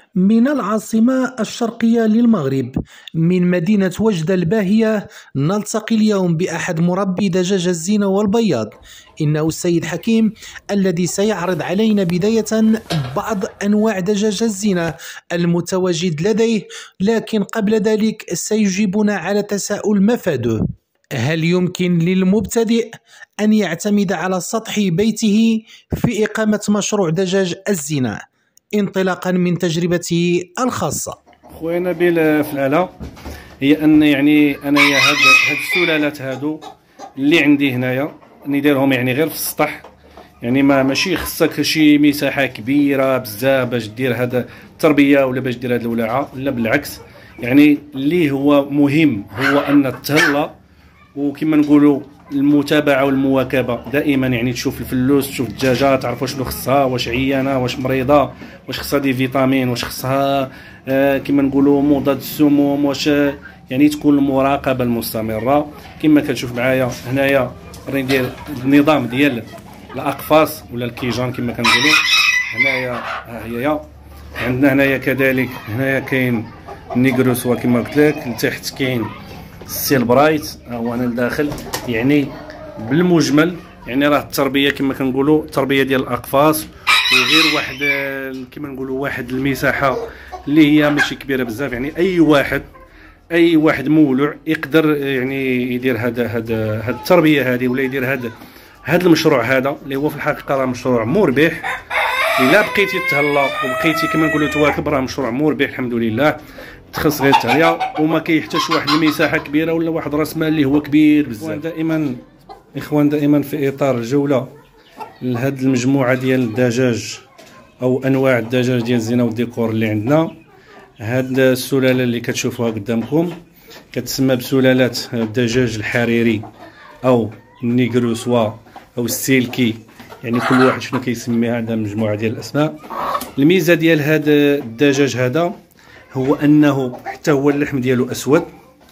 من العاصمة الشرقية للمغرب، من مدينة وجدة الباهية، نلتقي اليوم بأحد مربي دجاج الزينة والبياض. إنه السيد حكيم الذي سيعرض علينا بداية بعض أنواع دجاج الزينة المتواجد لديه، لكن قبل ذلك سيجيبنا على تساؤل مفاده: هل يمكن للمبتدئ أن يعتمد على سطح بيته في إقامة مشروع دجاج الزينة انطلاقا من تجربته الخاصة؟ خويا نبيل، في الآلة هي أن يعني أنايا هاد السلالات هادو اللي عندي هنايا نديرهم يعني غير في السطح، يعني ماشي خصك شي مساحة كبيرة بزاف باش دير هاد التربية ولا باش دير هاد الولاعة، لا بالعكس. يعني اللي هو مهم هو أن تهلا، وكما نقولوا المتابعه والمواكبه دائما، يعني تشوف الفلوس، تشوف الدجاجه، تعرف شنو خصها، واش عيانه، واش مريضه، واش خصها دي فيتامين، واش خصها كما نقولوا مضاد السموم، واش يعني تكون المراقبه المستمره. كما كتشوف معايا هنايا راني ندير النظام ديال الاقفاص ولا الكيجان كما كنقولوا. هنايا ها هي عندنا، هنايا كذلك هنايا كاين النيغروس كما قلت لك، لتحت كاين السيل برايت، ها هو انا لداخل. يعني بالمجمل يعني راه التربيه كما كنقولوا التربيه ديال الاقفاص، وغير واحد كما نقولوا واحد المساحه اللي هي ماشي كبيره بزاف. يعني اي واحد مولوع يقدر يعني يدير هاد التربيه هذه، ولا يدير هاد المشروع هذا اللي هو في الحقيقه راه مشروع مربح. الا بقيتي تهلا وبقيتي كما نقولوا تواكب، راه مشروع مربح الحمد لله. تخص غير التهريه، وما كيحتاجش واحد المساحه كبيره ولا واحد راس مال اللي هو كبير بزاف. دائما في اطار الجوله لهاد المجموعه ديال الدجاج او انواع الدجاج ديال الزينه والديكور اللي عندنا. هاد السلاله اللي كتشوفوها قدامكم كتسمى بسلالات الدجاج الحريري او النيغروسوا او السيلكي، يعني كل واحد شنو كيسميها، عندها مجموعه ديال الاسماء. الميزه ديال هاد الدجاج هذا هو انه حتى هو اللحم ديالو اسود،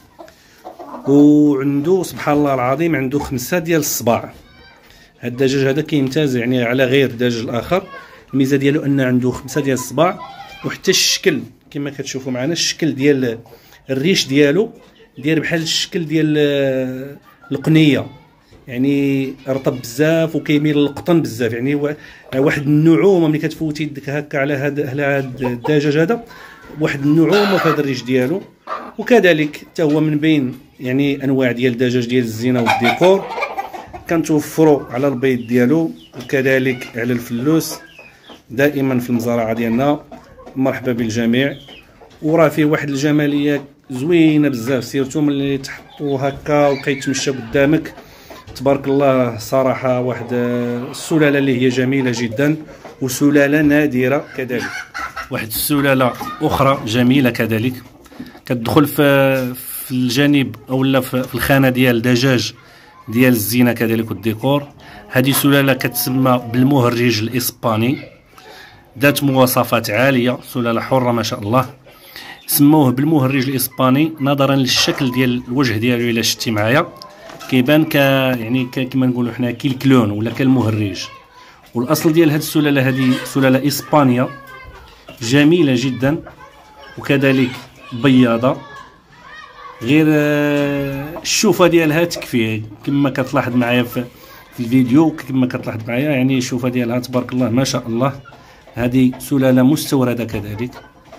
وعنده سبحان الله العظيم عنده 5 ديال الصباع. هاد الدجاج هذا كيمتاز يعني على غير الدجاج الاخر. الميزه ديالو ان عنده 5 ديال الصباع، وحتى الشكل كما كتشوفوا معنا، الشكل ديال الريش ديالو داير بحال الشكل ديال القنيه، يعني رطب بزاف وكيميل للقطن بزاف. يعني واحد النعومه ملي كتفوتي يدك هكا على هاد الدجاج هذا، واحد النعومه في هذا الريش ديالو. وكذلك حتى هو من بين يعني انواع ديال الدجاج ديال الزينه والديكور، كنتوفروا على البيض ديالو وكذلك على الفلوس دائما في المزرعه ديالنا. مرحبا بالجميع، وراه فيه واحد الجماليه زوينه بزاف، سيرتو ملي تحطوه هكا وكيتمشى قدامك تبارك الله. صراحه واحد السلاله اللي هي جميله جدا، وسلاله نادره كذلك. واحد السلاله اخرى جميله كذلك كتدخل في الجانب اولا في الخانه ديال الدجاج ديال الزينه كذلك والديكور. هذه سلاله كتسمى بالمهرج الاسباني، ذات مواصفات عاليه، سلاله حره ما شاء الله. سموه بالمهرج الاسباني نظرا للشكل ديال الوجه ديالو. الا شتي معايا كيبان يعني كما نقولوا حنا كالكلون ولا كالمهرج. والاصل ديال هذه السلاله هذه سلاله اسبانيا جميله جدا، وكذلك بياضه. غير الشوفه ديالها تكفي كما كتلاحظ معايا في الفيديو، كما كتلاحظ معايا يعني الشوفه ديالها تبارك الله ما شاء الله. هذه سلاله مستورده كذلك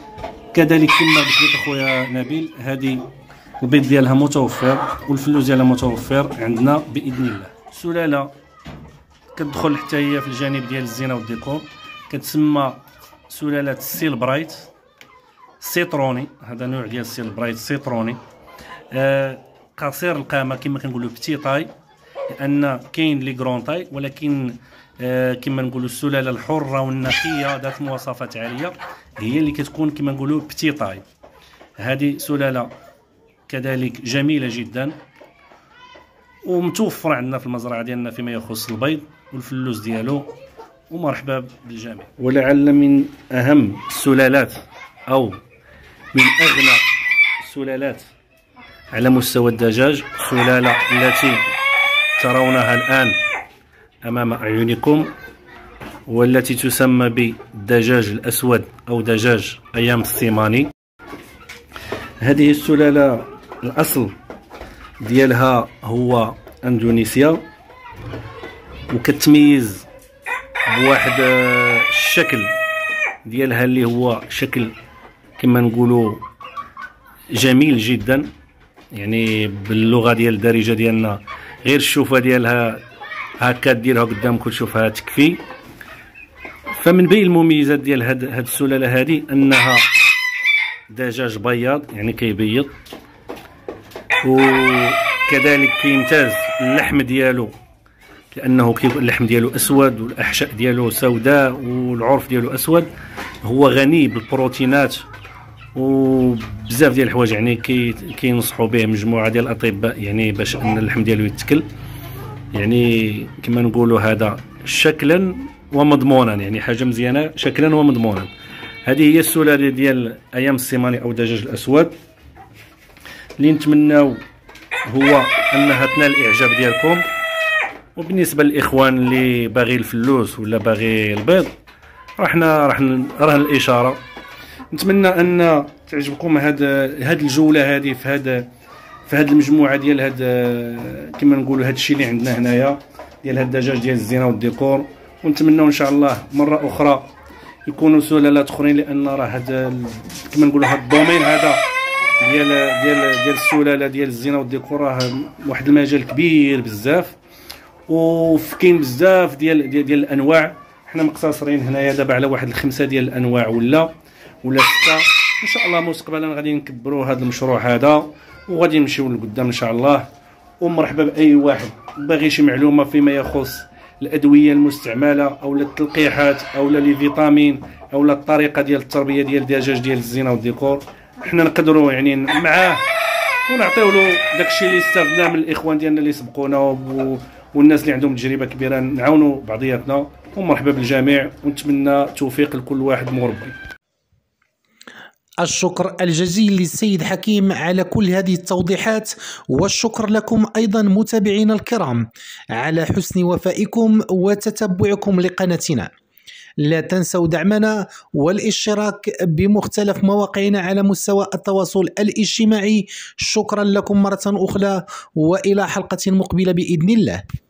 كما قلت لك اخويا نبيل. هذه البيض ديالها متوفر والفلوس ديالها متوفر عندنا باذن الله. سلاله كتدخل حتى هي في الجانب ديال الزينه والديكور، كتسمى سلاله السيل برايت سيتروني. هذا نوع ديال السيل برايت سيتروني، قصير القامه كما كنقولوا بتي طاي، لان كاين لي كرون طاي، ولكن كما نقولوا السلاله الحره والنقيه ذات مواصفات عاليه هي اللي كتكون كما نقولوا بتي طاي. هذه سلاله كذلك جميله جدا ومتوفره عندنا في المزرعه ديالنا فيما يخص البيض والفلوس ديالو. ومرحبا بالجميع. ولعل من اهم السلالات او من اغنى السلالات على مستوى الدجاج، سلاله التي ترونها الان امام اعينكم، والتي تسمى بالدجاج الأسود أو دجاج أيام السيماني. هذه السلالة الأصل ديالها هو اندونيسيا، وكتميز بواحد الشكل ديالها اللي هو شكل كما نقولوا جميل جدا، يعني باللغه ديال الدارجه ديالنا غير الشوفه ديالها هكا ديرها قدامك تشوفها تكفي. فمن بين المميزات ديال هاد السلاله هذه انها دجاج بياض، يعني كيبيض، وكذلك كيمتاز اللحم ديالو لانه اللحم ديالو اسود والاحشاء ديالو سوداء والعرف ديالو اسود. هو غني بالبروتينات وبزاف ديال الحوايج، يعني كينصحوا به مجموعه ديال الاطباء يعني باش ان اللحم ديالو يتكل، يعني كما نقولوا هذا شكلا ومضمونا، يعني حاجه مزيانه شكلا ومضمونا. هذه هي السلاله ديال ايام السيماني او الدجاج الاسود اللي نتمناو هو انها تنال الاعجاب ديالكم. وبالنسبه للاخوان اللي باغي الفلوس ولا باغي البيض، راح الاشاره. نتمنى ان تعجبكم هاد الجوله هذه في هاد المجموعه ديال هاد كما نقولوا هاد الشيء اللي عندنا هنايا ديال هاد الدجاج ديال الزينه والديكور. ونتمنى ان شاء الله مره اخرى يكونوا سلالات اخرين، لان راه هاد كما نقولوا هاد الدومين هذا ديال السلاله ديال الزينه والديكور راه واحد المجال كبير بزاف، وكاين بزاف ديال الانواع. حنا مقتصرين هنايا دابا على واحد 5 ديال الانواع ولا 6. ان شاء الله مستقبلا غادي نكبروا هذا المشروع هذا وغادي نمشيو لقدام ان شاء الله. ومرحبا باي واحد باغي شي معلومه فيما يخص الادويه المستعمله او التلقيحات او لي فيتامين او الطريقه ديال التربيه ديال الدجاج ديال الزينه والديكور، حنا نقدروا يعني معاه ونعطيو له داكشي اللي استفدنا من الاخوان ديالنا اللي سبقونا والناس اللي عندهم تجربه كبيره، نعاونوا بعضياتنا. ومرحبا بالجميع، ونتمنى توفيق لكل واحد مربي. الشكر الجزيل للسيد حكيم على كل هذه التوضيحات، والشكر لكم أيضا متابعينا الكرام على حسن وفائكم وتتبعكم لقناتنا. لا تنسوا دعمنا والاشتراك بمختلف مواقعنا على مستوى التواصل الاجتماعي. شكرا لكم مرة أخرى، وإلى حلقة مقبلة بإذن الله.